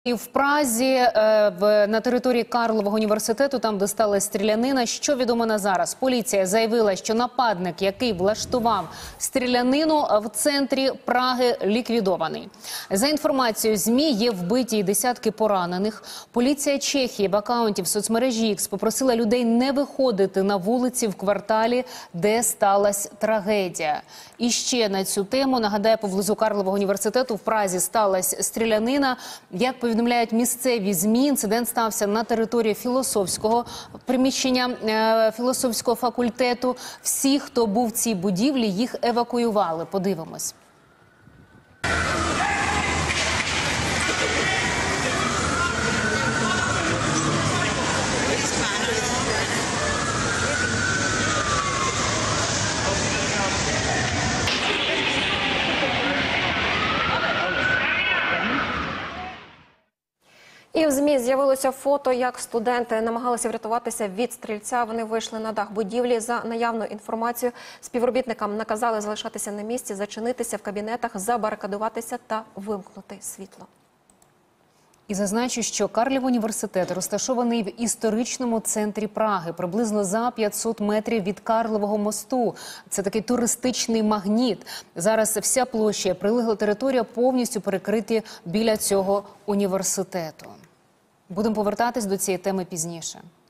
І в Празі, на території Карлового університету, там де сталася стрілянина. Що відомо на зараз? Поліція заявила, що нападник, який влаштував стрілянину в центрі Праги, ліквідований. За інформацією ЗМІ, є вбиті і десятки поранених. Поліція Чехії в акаунті в соцмережі X попросила людей не виходити на вулиці в кварталі, де сталася трагедія. І ще на цю тему, нагадаю, поблизу Карлового університету в Празі сталася стрілянина. Як повідомляють місцеві ЗМІ, інцидент стався на території філософського приміщення філософського факультету. Всі, хто був в цій будівлі, їх евакуювали. Подивимось. І в ЗМІ з'явилося фото, як студенти намагалися врятуватися від стрільця. Вони вийшли на дах будівлі. За наявною інформацією, співробітникам наказали залишатися на місці, зачинитися в кабінетах, забарикадуватися та вимкнути світло. І зазначу, що Карлів університет розташований в історичному центрі Праги, приблизно за 500 метрів від Карлового мосту. Це такий туристичний магніт. Зараз вся площа, прилегла територія повністю перекриті біля цього університету. Будемо повертатись до цієї теми пізніше.